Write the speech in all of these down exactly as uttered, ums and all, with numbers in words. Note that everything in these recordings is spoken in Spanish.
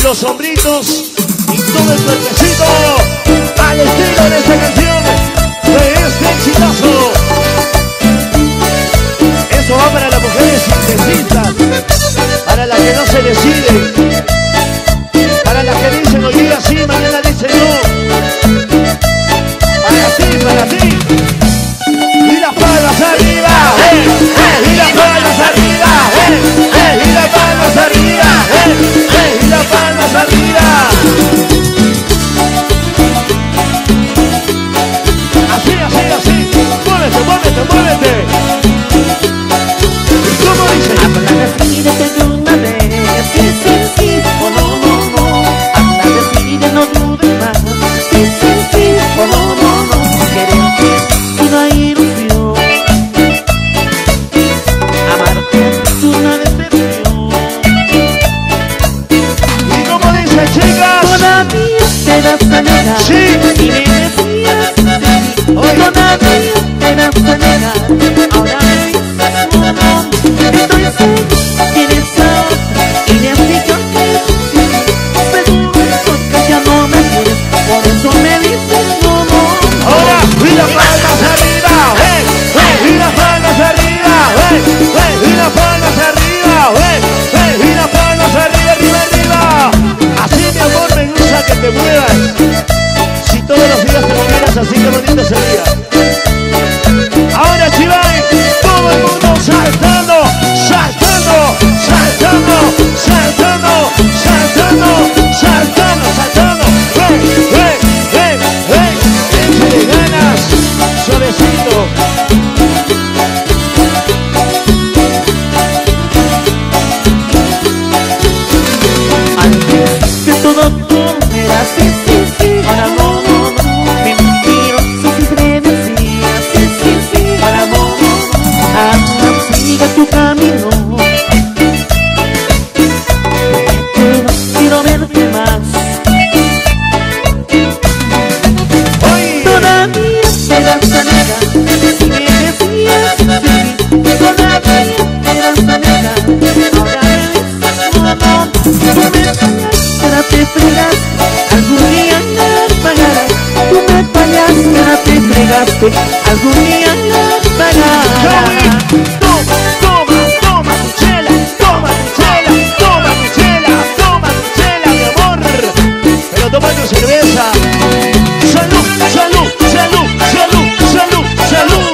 los hombritos y todo el cuerpecito al estilo de esta canción, de este exitazo. Eso va para las mujeres indecisas, para las que no se deciden, para las que dicen hoy día sí, mañana dicen no. Para ti, para ti. Y las palmas arriba, eh, eh, y las palmas arriba, eh, eh, y las palmas arriba, eh, eh, y las palmas arriba. Así, así, así. Muévete, muévete, muévete. ¿Y cómo dice? Habla decídete de una vez, sí, sí, sí, o no, no, no. Habla decide, no dudes más, sí, sí, sí, o no, no, no. Quererte es una ilusión, amarte es una decepción. ¿Y cómo dice, chicas? Todavía te das a negar, Sí. y me decías sí, todavía te das a negar. Ahora me dices no, no, estoy seguro, tienes a otra, y me has dicho que sí. Seguro que ya no me quieres, por eso me dices no, no. Ahora, y las palmas arriba, eh, eh, y las palmas arriba, eh, eh, y las palmas arriba, eh, eh, y las palmas arriba, arriba, arriba. Así, mi amor, me gusta que te muevas. Si todos los días te movieras así, qué bonito sería. Ahora, Chivay, todo el mundo saltando, saltando, saltando, saltando, saltando, saltando, saltando. ¡Hey, hey, hey, hey! ¡Échale ganas! Suavecito. Antes que todo tú eras sí, sí, sí, ahora no, no, no. Mentiroso siempre decías sí, sí, sí, ahora no, no, no. Ahora sigue tu camino, pero quiero verte más. Hoy, Todavía te das a negar, si me decías sí, todavía te das a negar. Ahora me dices no, no, tú me fallas, ahora te fregaste, algún día las pagarás. Tú me fallaste, ahora te fregaste, algún día las pagarás. toma, toma, toma tu chela, toma tu chela, toma tu chela, toma tu chela, mi amor. Pero toma tu cerveza. Salud, salud, salud, salud, salud, salud.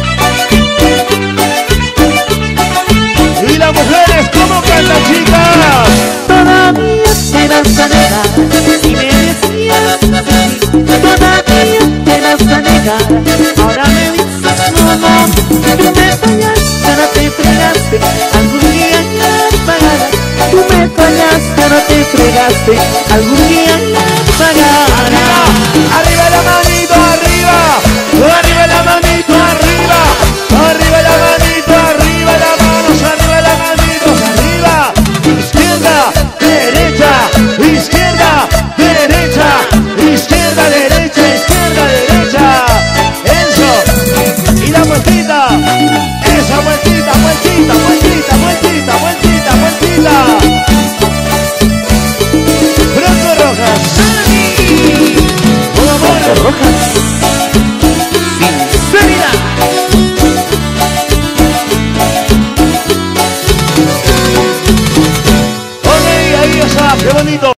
Y las mujeres, ¿cómo cantan, chicas? Todavía te das a negar, si me decías sí, todavía te das a negar. Ahora me dices no, no, tú me fallaste, ahora te fregaste, algún día las pagarás. Tú me fallaste, ahora te fregaste, algún día las pagarás. Arriba la manito, arriba, arriba la manito, arriba, arriba la manito, arriba las manos, arriba las manitos, arriba, izquierda, derecha, izquierda, derecha, izquierda, derecha, izquierda, derecha, eso, y la vueltita, esa vueltita, vueltita, vueltita, vueltita, vueltita, vueltita, Bronco Rojas, con amor. Rojas, sinceridad. Ok, ahí está, qué bonito.